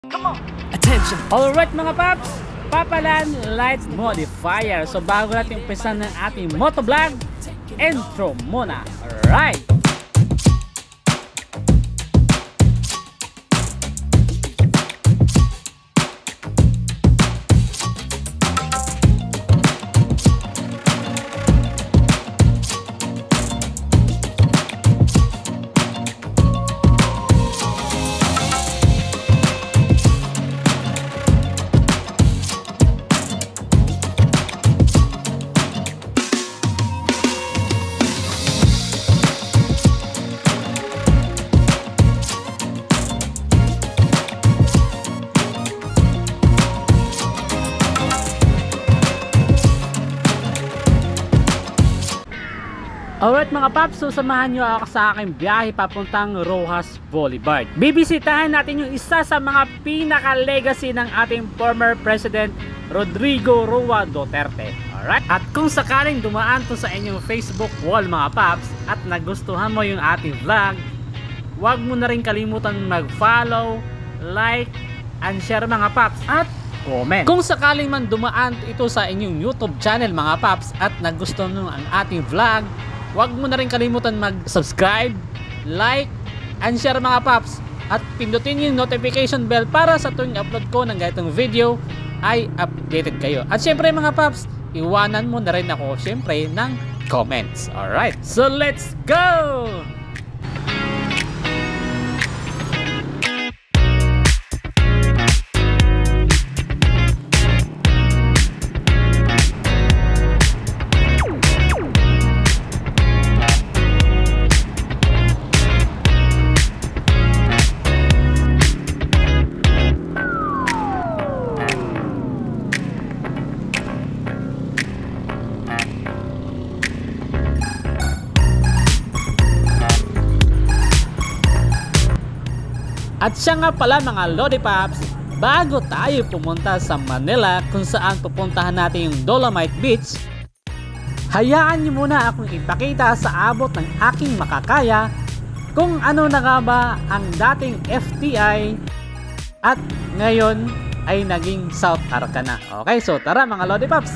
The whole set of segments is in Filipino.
Attention! Alright mga paps, Papalan Light Modifier. So bago natin umpisa ng ating motovlog, intro muna. Alright! Alright mga paps, so samahan nyo ako sa aking biyahe papuntang Roxas Boulevard. Bibisitahin natin yung isa sa mga pinaka-legacy ng ating former President Rodrigo Roa Duterte. Alright? At kung sakaling dumaan to sa inyong Facebook wall mga paps at nagustuhan mo yung ating vlog, huwag mo na rin kalimutan mag-follow, like, and share mga paps at comment. Kung sakaling man dumaan ito sa inyong YouTube channel mga paps at nagustuhan mo ang ating vlog, huwag mo na rin kalimutan mag-subscribe, like, and share mga paps. At pindutin yung notification bell para sa tuwing upload ko ng ganitong video ay updated kayo. At syempre mga paps, iwanan mo na rin ako syempre ng comments. Alright, so let's go! At siya nga pala mga Lodi Paps, bago tayo pumunta sa Manila kung saan pupuntahan natin yung Dolomite Beach, hayaan niyo muna akong ipakita sa abot ng aking makakaya kung ano na nga ba ang dating FTI at ngayon ay naging South Arca na. Okay, so tara mga Lodi Paps!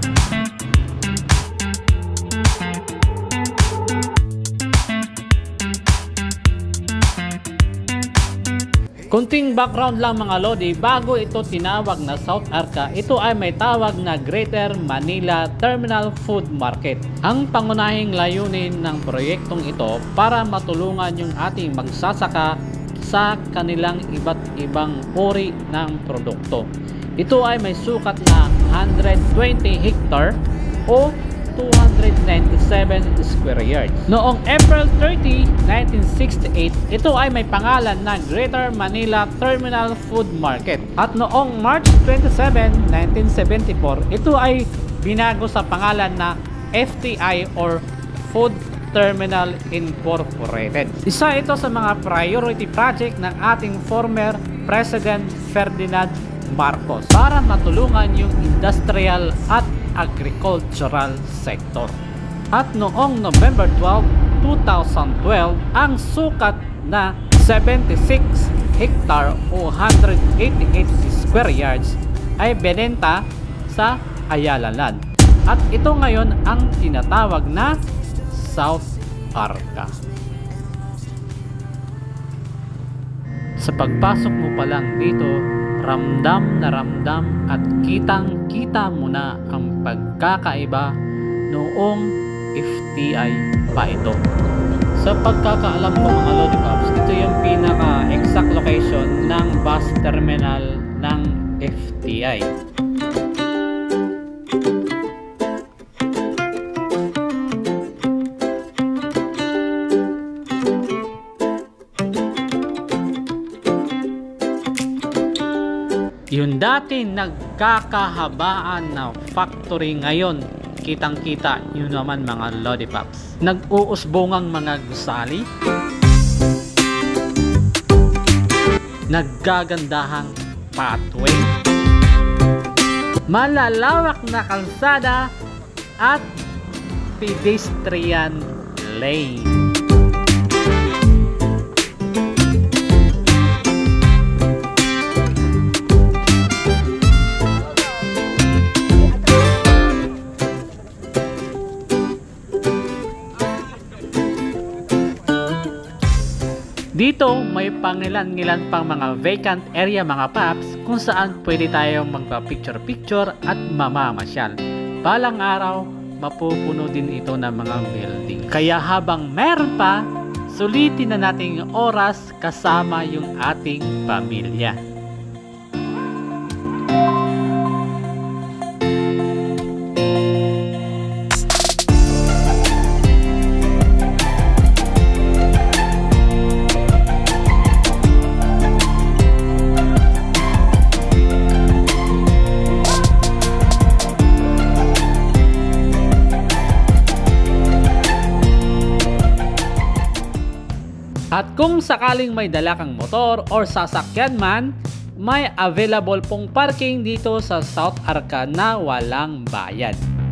Kunting background lang mga Lodi, bago ito tinawag na South Arca, ito ay may tawag na Greater Manila Terminal Food Market. Ang pangunahing layunin ng proyektong ito para matulungan yung ating magsasaka sa kanilang iba't ibang uri ng produkto. Ito ay may sukat na 120 hectare o 297 square yards. Noong April 30, 1968, ito ay may pangalan na Greater Manila Terminal Food Market. At noong March 27, 1974, ito ay binago sa pangalan na FTI or Food Terminal Incorporated. Isa ito sa mga priority project ng ating former President Ferdinand Marcos para matulungan yung industrial at agricultural sector. At noong November 12, 2012, ang sukat na 76 hectare o 188 square yards ay binenta sa Ayala Land. At ito ngayon ang tinatawag na South Arca. Sa pagpasok mo pa lang dito, ramdam na ramdam at kitang-kita mo na ang pagkakaiba noong FTI pa ito. Sa pagkakaalam ko mga Lodi Paps, ito yung pinaka-exact location ng bus terminal ng FTI. Yung dati nagkakahabaan na factory ngayon, kitang-kita yun naman mga Lodi Paps. Nag-uusbongang mga gusali, naggagandahang pathway, malalawak na kalsada at pedestrian lane. may pangilan-ngilan pang mga vacant area mga paps kung saan pwede tayong magpa-picture-picture at mamamasyal. Balang araw, mapupuno din ito ng mga building. Kaya habang meron pa, sulitin na nating oras kasama yung ating pamilya. At kung sakaling may dala kang motor or sasakyan man, may available pong parking dito sa South Arca na walang bayad.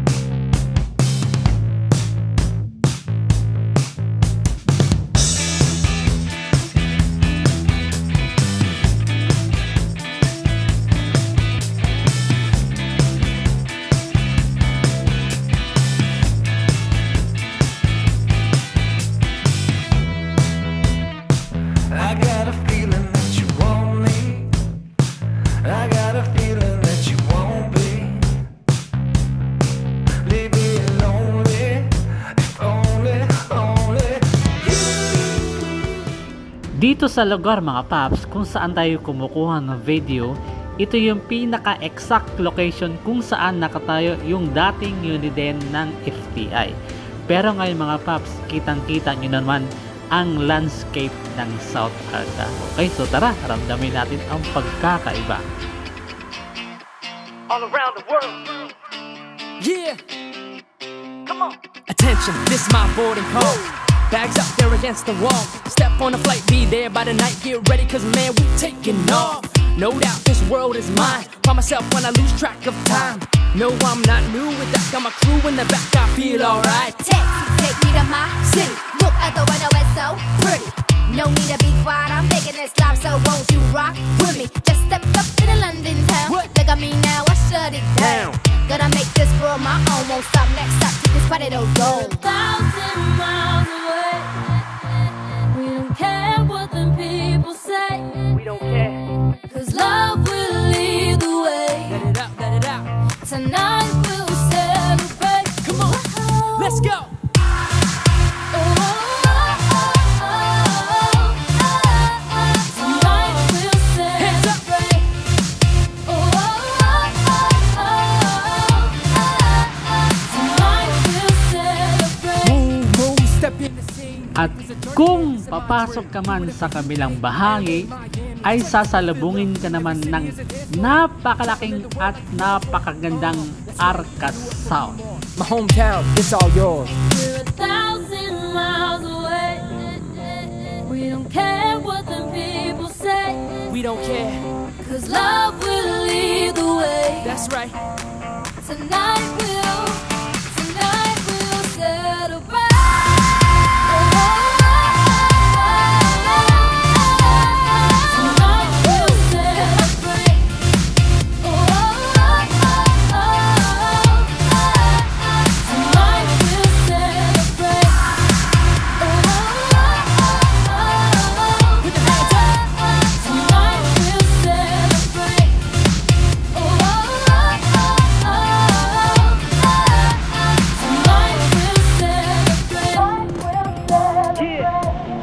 Dito sa lugar mga paps kung saan tayo kumukuha ng video, ito yung pinaka-exact location kung saan nakatayo yung dating Uniden ng FTI. Pero ngayon mga paps, kitang-kita nyo naman ang landscape ng South Arca. Okay, so tara, ramdamin natin ang pagkakaiba. All around the world. Yeah. Come on. Attention, this is my boarding call. Bags up there against the wall. Step on the flight, be there by the night. Get ready, cause man, we taking off. No doubt this world is mine. Find myself when I lose track of time. No, I'm not new with that. Got my crew in the back, I feel alright. Take me to my city. Look at the weather, it's so pretty. No need to be quiet, I'm making this live, so won't you rock with me? Just step up to the London town. What? Look at me now, I shut it down. Gonna make this world my own, won't stop, next stop, take this party to go. 1,000 miles away, we don't care what the people say. We don't care. Cause love will lead the way. Let it out, let it out. Tonight we'll celebrate. Come on, let's go. Tonight we'll celebrate. Tonight we'll celebrate. Move, move, step in the scene. At kung papasok ka man sa kabilang bahagi, ay sasalubungin ka naman ng napakalaking at napakagandang Arca South. My hometown, it's all yours. We're 1,000 miles away. We don't care what the people say. We don't care. Cause love will lead the way. That's right. Tonight we'll celebrate. Tonight we'll celebrate. Tonight we'll celebrate. Put your hands up. Tonight we'll celebrate. Tonight we'll celebrate. Yeah.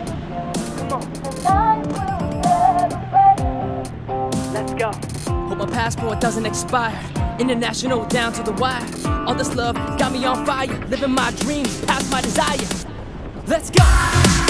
Let's go. Hope my passport doesn't expire. International down to the wire. All this love got me on fire. Living my dreams past my desire. Let's go.